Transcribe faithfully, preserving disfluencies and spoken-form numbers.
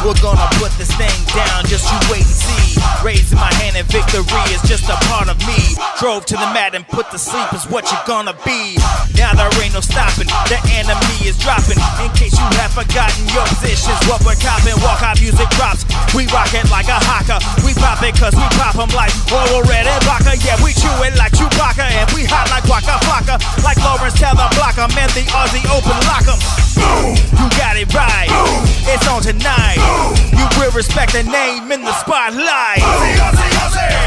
We're gonna put this thing down, just you wait and see. Raising my hand and victory is just a part of me. Drove to the mat and put to sleep is what you're gonna be. Now there ain't no stopping, the enemy is dropping. In case you have forgotten your positions, what we're copping. Walk out, music drops, we rock it like a hawker. We pop it cause we pop them like oil red and vodka. Yeah, we chew it like Chewbacca, and we hot like Waka Flocka. Like Lawrence, tell them block 'em, and the Aussie open lock 'em. Boom. You got it right, boom. It's on tonight. Boom. You will respect the name in the spotlight. Aussie, Aussie, Aussie.